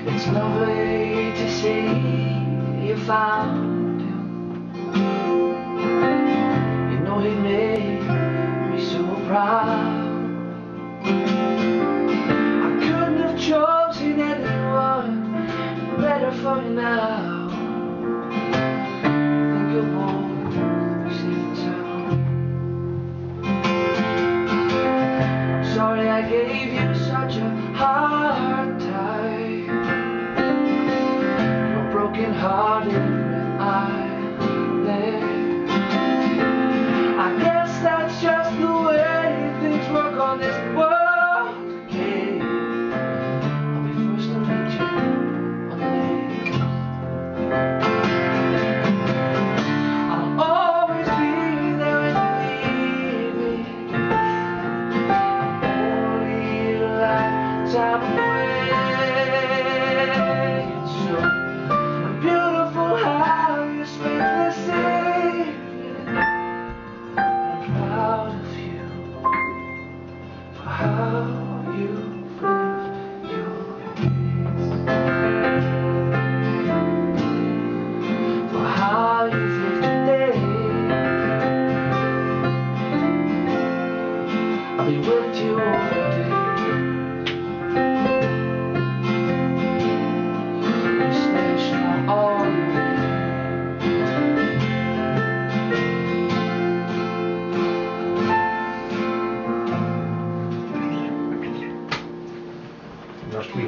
It's lovely to see you found him. You know he made me so proud. I couldn't have chosen anyone better for you now. I think you'll both be safe and sound. Sorry I gave you such a hard time. You're broken-hearted and I'm there. I guess that's just the way things work on this world. Okay, I'll be first to meet you on the lake. I'll always be there when you need me. Only a lifetime